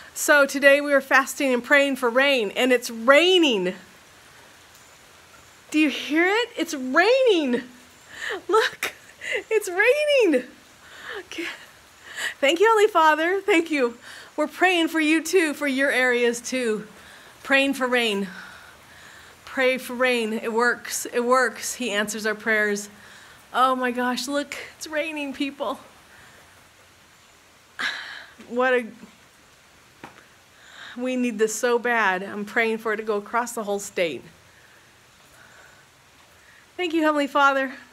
So today we are fasting and praying for rain, and it's raining. Do you hear it? It's raining. Look, it's raining. Okay. Thank you, Holy Father. Thank you. We're praying for you too, for your areas too. Praying for rain. Pray for rain. It works. It works. He answers our prayers. Oh my gosh, look, it's raining, people. We need this so bad. I'm praying for it to go across the whole state. Thank you, Heavenly Father.